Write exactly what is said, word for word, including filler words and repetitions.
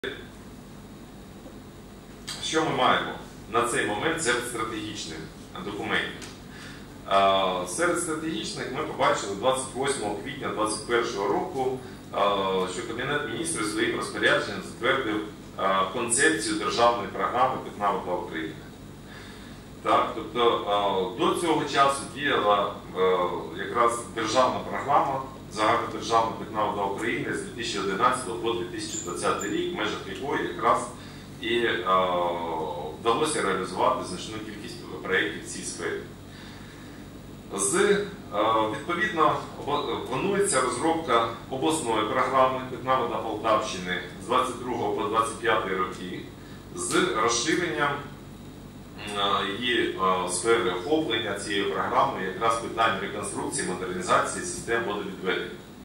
Що ми маємо на цей момент серед стратегічних документів? Серед стратегічних ми побачили двадцять восьмого квітня дві тисячі двадцять першого року, що Кабінет міністрів своїм розпорядженням затвердив концепцію державної програми «Питна вода України». Так, тобто до цього часу діяла якраз державна програма «Загальнодержавна питна вода України» з дві тисячі одинадцятого по дві тисячі двадцятий рік, в межах якої якраз і е, вдалося реалізувати значну кількість проєктів в цій сфері. З, е, відповідно, планується розробка обласної програми «Питна вода Полтавщини» з двадцять другого по двадцять п'ятий роки з розширенням її сфери охоплення цією програмою якраз питань реконструкції, модернізації систем водовідведення.